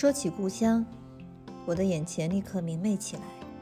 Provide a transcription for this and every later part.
说起故乡，我的眼前立刻明媚起来。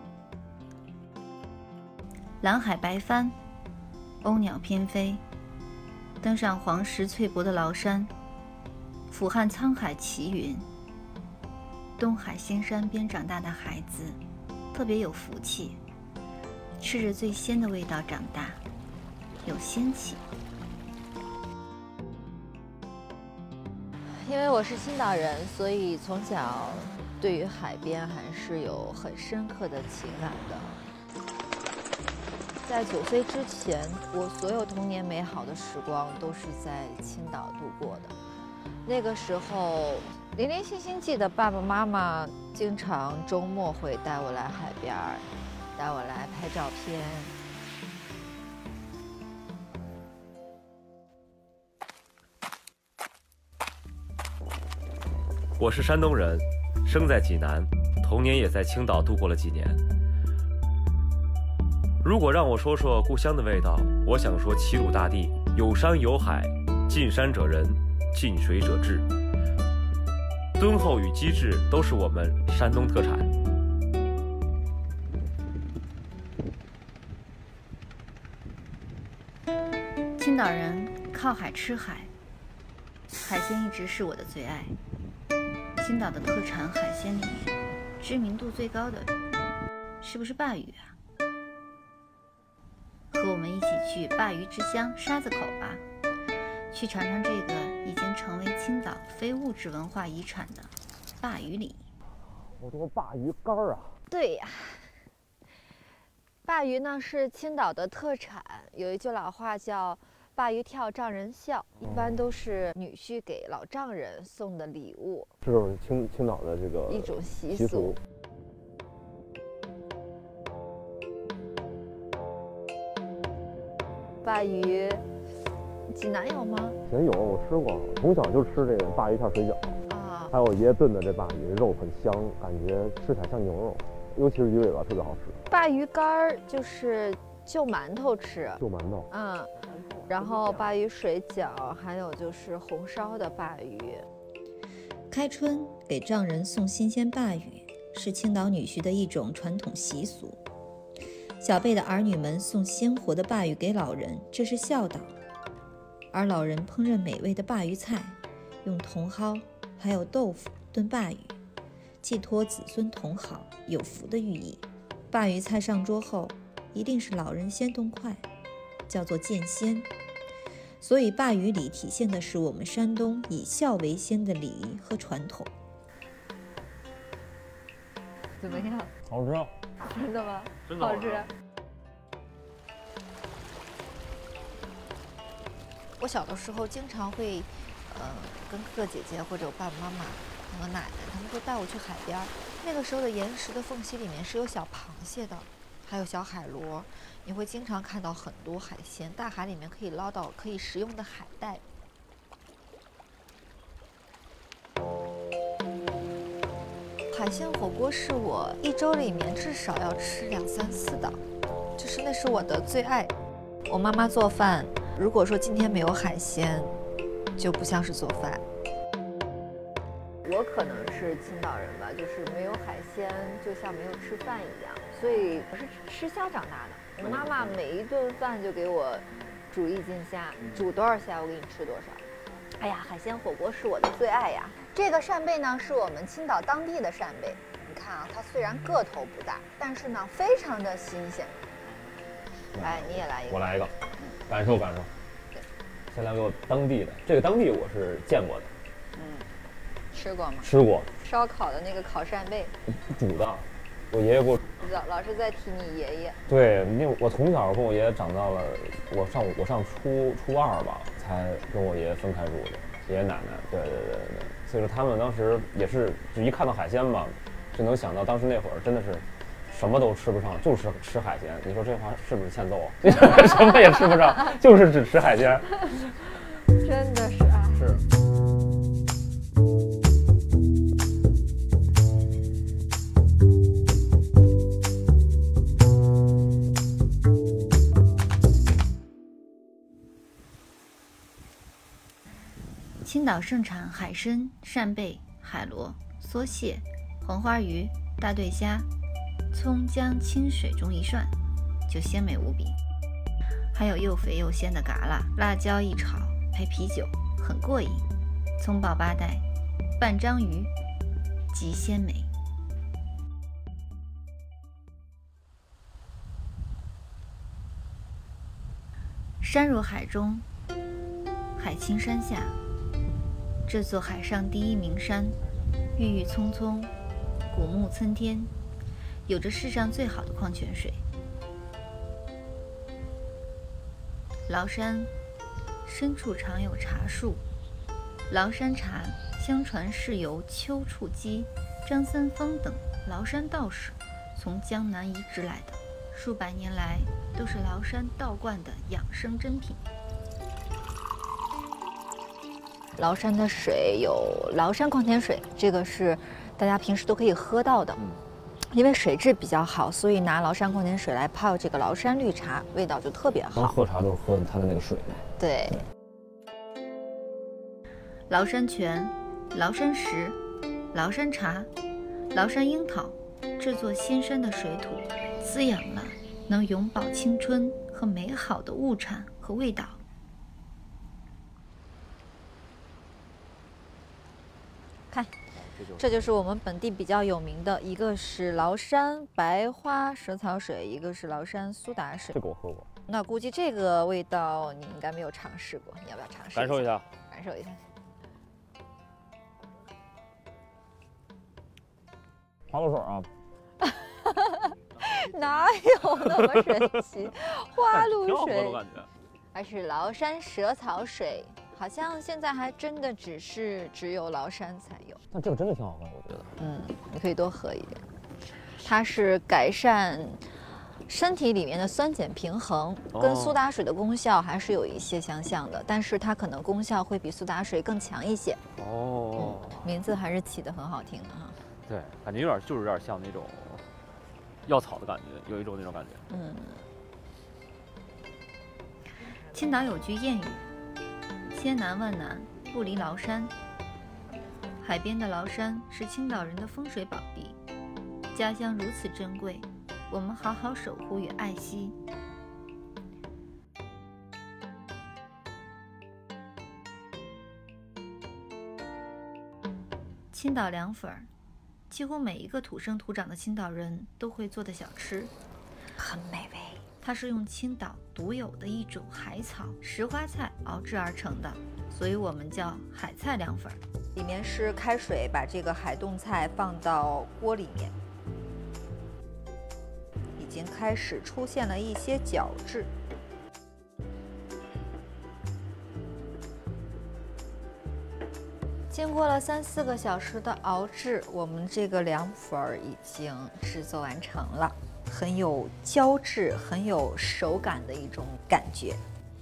蓝海白帆，鸥鸟翩飞，登上黄石翠薄的崂山，俯瞰沧海奇云。东海仙山边长大的孩子特别有福气，吃着最鲜的味道长大，有仙气。 因为我是青岛人，所以从小对于海边还是有很深刻的情感的。在9岁之前，我所有童年美好的时光都是在青岛度过的。那个时候，零零星星记得爸爸妈妈经常周末会带我来海边，带我来拍照片。 我是山东人，生在济南，童年也在青岛度过了几年。如果让我说说故乡的味道，我想说齐鲁大地，有山有海，近山者仁，近水者智。敦厚与机智都是我们山东特产。 青岛人靠海吃海，海鲜一直是我的最爱。青岛的特产海鲜里面，知名度最高的是不是鲅鱼啊？和我们一起去鲅鱼之乡沙子口吧，去尝尝这个已经成为青岛非物质文化遗产的鲅鱼礼。 我说鲅鱼干儿啊！ 对呀，鲅鱼呢是青岛的特产，有一句老话叫“鲅鱼跳，丈人笑”，一般都是女婿给老丈人送的礼物， 这就是青岛的这个一种习俗。鲅鱼，济南有吗？ 济南有，我吃过，从小就吃这个鲅鱼跳水饺啊，还有我爷爷炖的这鲅鱼，肉很香，感觉吃起来像牛肉，尤其是鱼尾巴特别好吃。 鲅鱼干儿就是就馒头吃， 就馒头， 然后鲅鱼水饺，还有就是红烧的鲅鱼。 开春给丈人送新鲜鲅鱼，是青岛女婿的一种传统习俗。小辈的儿女们送鲜活的鲅鱼给老人，这是孝道。而老人烹饪美味的鲅鱼菜，用茼蒿还有豆腐炖鲅鱼，寄托子孙同好有福的寓意。鲅鱼菜上桌后，一定是老人先动筷，叫做见先。所以鲅鱼礼体现的是我们山东以孝为先的礼仪和传统。 怎么样？ 好吃。 真的吗？ 真的好吃。我小的时候经常会，跟哥哥姐姐或者我爸爸妈妈、我奶奶，他们会带我去海边。那个时候的岩石的缝隙里面是有小螃蟹的，还有小海螺，你会经常看到很多海鲜。大海里面可以捞到可以食用的海带。海鲜火锅是我1周里面至少要吃2、3次的，就是那是我的最爱。我妈妈做饭，如果说今天没有海鲜，就不像是做饭。我可能是青岛人吧，就是没有海鲜就像没有吃饭一样，所以我是吃虾长大的。我妈妈每一顿饭就给我煮1斤虾，煮多少虾我给你吃多少。哎呀，海鲜火锅是我的最爱呀！这个扇贝呢，是我们青岛当地的扇贝。你看啊，它虽然个头不大，但是呢，非常的新鲜。来，你也来一个。 我来一个，感受感受。先来个当地的，这个当地我是见过的。 吃过吗？ 吃过。 烧烤的那个烤扇贝。 煮的，我爷爷给我。 老是在提你爷爷。 对，因为我从小跟我爷爷长到了，我上初2吧，才跟我爷爷分开住的。爷爷奶奶，对，所以说他们当时也是，就一看到海鲜吧，就能想到当时那会儿真的是什么都吃不上，就是吃海鲜。你说这话是不是欠揍啊？什么也吃不上，就是只吃海鲜。 真的是啊。 是。 青岛盛产海参、扇贝、海螺、 梭蟹、黄花鱼、大对虾，葱姜清水中一涮，就鲜美无比。还有又肥又鲜的嘎啦，辣椒一炒配啤酒，很过瘾。葱爆八带、拌章鱼，极鲜美。山入海中，海青山下，这座海上第一名山，郁郁葱葱，古木参天，有着世上最好的矿泉水。崂山深处常有茶树，崂山茶相传是由丘处机、张三丰等崂山道士从江南移植来的，数百年来都是崂山道观的养生珍品。 崂山的水有崂山矿泉水，这个是大家平时都可以喝到的。因为水质比较好，所以拿崂山矿泉水来泡这个崂山绿茶，味道就特别好。 喝茶都是喝它的那个水。 对。 崂山泉、崂山石、崂山茶、崂山樱桃，这座仙山的水土滋养了能永葆青春和美好的物产和味道。 看，这就是我们本地比较有名的，一个是崂山白花蛇草水，一个是崂山苏打水。 这个我喝过。 那估计这个味道你应该没有尝试过，你要不要尝试？ 感受一下。 感受一下。 花露水啊。 哪有那么神奇？花露水还是崂山蛇草水，好像现在还真的只有崂山才有。 但这个真的挺好喝，我觉得。 你可以多喝一点。它是改善身体里面的酸碱平衡，跟苏打水的功效还是有一些相像的，但是它可能功效会比苏打水更强一些。名字还是起得很好听的哈。 对，感觉有点像那种药草的感觉，有一种那种感觉。 青岛有句谚语：千难万难，不离崂山。海边的崂山是青岛人的风水宝地，家乡如此珍贵，我们好好守护与爱惜。青岛凉粉儿，几乎每一个土生土长的青岛人都会做的小吃， 很美味。 它是用青岛独有的一种海草石花菜熬制而成的，所以我们叫海菜凉粉。 里面是开水，把这个海冻菜放到锅里面，已经开始出现了一些角质。经过了3、4个小时的熬制，我们这个凉粉已经制作完成了，很有胶质、很有手感的一种感觉。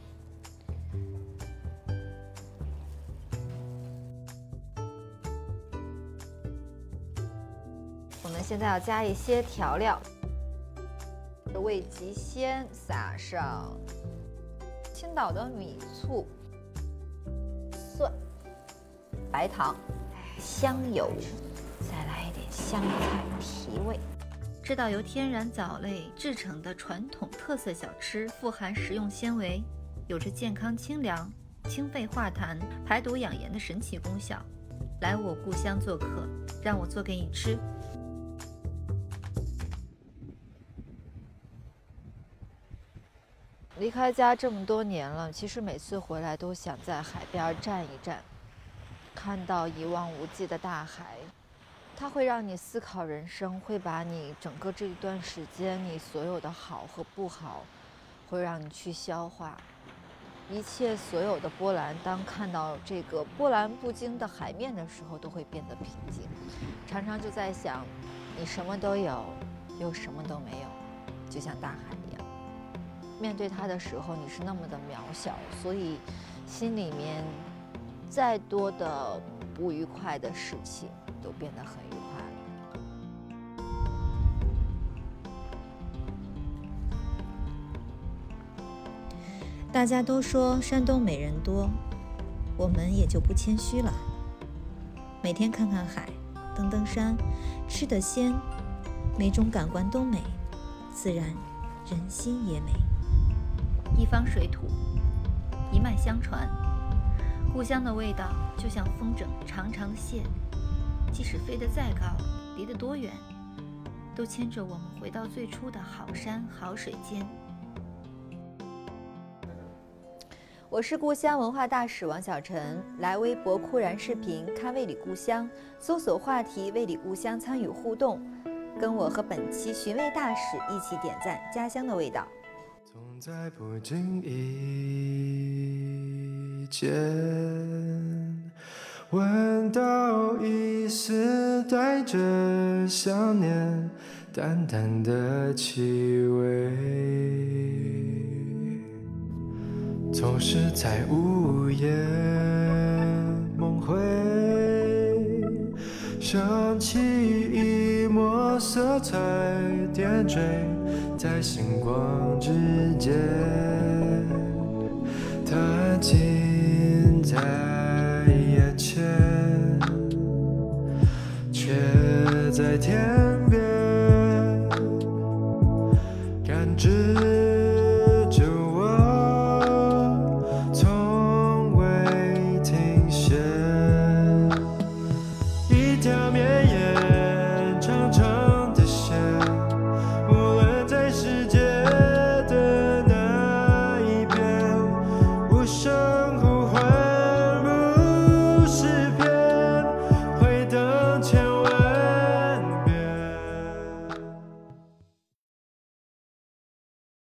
我们现在要加一些调料，味极鲜，撒上青岛的米醋、蒜、白糖、香油，再来一点香菜提味。 这道由天然藻类制成的传统特色小吃，富含食用纤维，有着健康清凉、清肺化痰、排毒养颜的神奇功效。来我故乡做客，让我做给你吃。 离开家这么多年了，其实每次回来都想在海边站一站，看到一望无际的大海，它会让你思考人生，会把你整个这一段时间你所有的好和不好，会让你去消化。一切所有的波澜，当看到这个波澜不惊的海面的时候，都会变得平静。常常就在想，你什么都有，又什么都没有，就像大海一样。面对它的时候，你是那么的渺小，所以心里面再多的不愉快的事情都变得很愉快了。 大家都说山东美人多，我们也就不谦虚了。每天看看海， 登登山，吃得鲜，每种感官都美，自然人心也美。一方水土，一脉相传，故乡的味道就像风筝长长的线，即使飞得再高，离得多远，都牵着我们回到最初的好山好水间。 我是故乡文化大使王小晨，来微博酷然视频看味里故乡，搜索话题味里故乡参与互动，跟我和本期寻味大使一起点赞家乡的味道。 总在不经意间闻到一丝带着想念淡淡的气味，总是在午夜梦回，想起一抹色彩点缀在星光之间，它近在眼前，却在天